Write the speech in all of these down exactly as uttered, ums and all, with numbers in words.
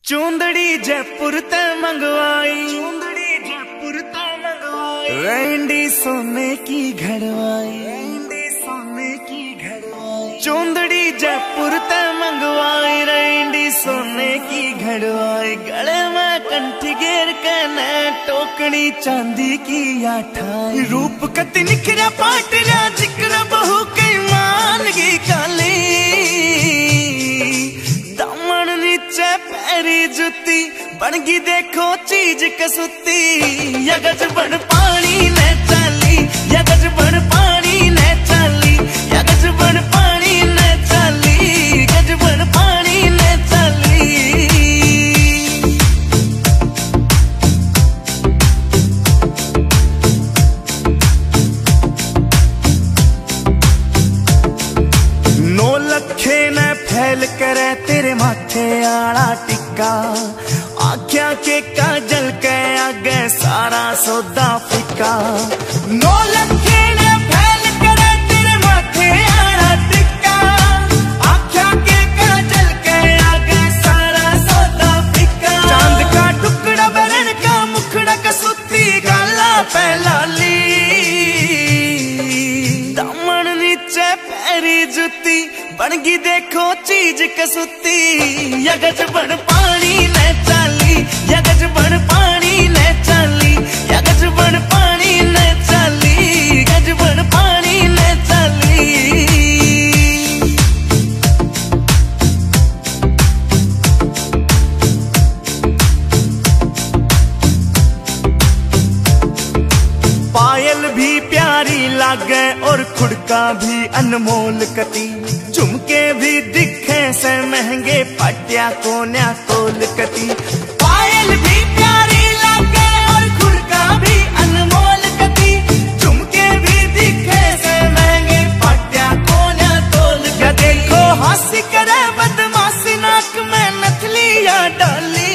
चूंदड़ी जयपुर ते मंगवाई, चूंदड़ी जयपुर ते मंगवाई, रैंडी सोने की घड़वाई, रैंडी सोने की घड़वाई। चूंदड़ी जयपुर ते मंगवाई, रैंडी सोने की घड़वाई। गले में कंठी घेर के न टोकनी चांदी की आठाई। रूप कति निखरा पाटरा जिक्र बहु कई मान की काली। दामन नीचे पैरी जुती बनगी देखो चीज कसुती। यगज बन पानी ने चाली, यगज बन पानी ने चाली, यगज बन पानी ने चाली, गज बन पानी ने चाली। नौ लखे ने फैल करे तेरे माथे आला टिक्का। आख्या के काजल के आगे सारा सौदा फिका। नौ लखे ने फैल करे तेरे माथे आला टिक्का। आख्या के काजल के आगे सारा सौदा फिका। चांद का टुकड़ा बरन का मुखड़ा कसुती गाला पहलाली। दामन नीचे पैरी जुती बनगी देखो चीज कसुती। यगज बन पानी ने चाली, यगज बन पानी ने चाली, यगज बन पानी ने चाली, गज बन पानी ने चाली। पायल भी प्यारी लागे और खुड़का भी अनमोल कती। झुमके भी दिखे से महंगे पटिया कोन्या तोल कती। पायल भी प्यारी लागे और खुड़का भी अनमोल कती। झुमके भी दिखे से महंगे पटिया कोन्या तोल कती। देखो हंसी करे बदमाशी नाक में नथलिया डाली।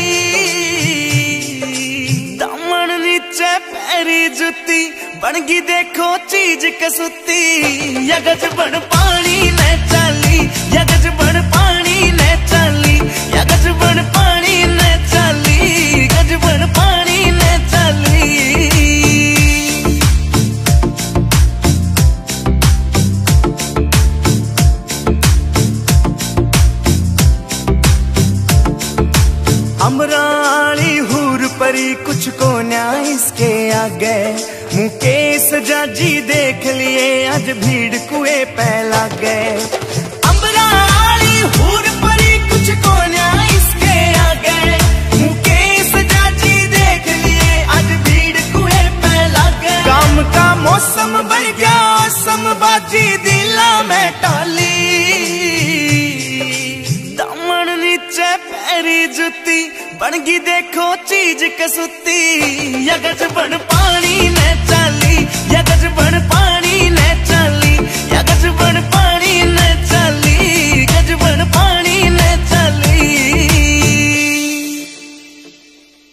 दामन नीचे पैरी जुती बनगी देखो चीज कसुती। यगज बन पानी ने चाली, यगज बन पानी ने चाली, यगज बन पानी ने चाली, गज बन पानी ने चाली। अमराली हूर परी कुछ को न्याय इसके आगे। मुकेश जाजी देख लिए आज भीड़ कुएं पे लग गए। अमराली हूर परी कुछ को न्याय इसके आगे। मुकेश जाजी देख लिए आज भीड़ कुएं पे लग गए। काम का मौसम बन गया समबाजी दिला में टाली। दामन नीचे पैरी जुती बनगी देखो चीज कसुती। यगज बन पानी ने चाली।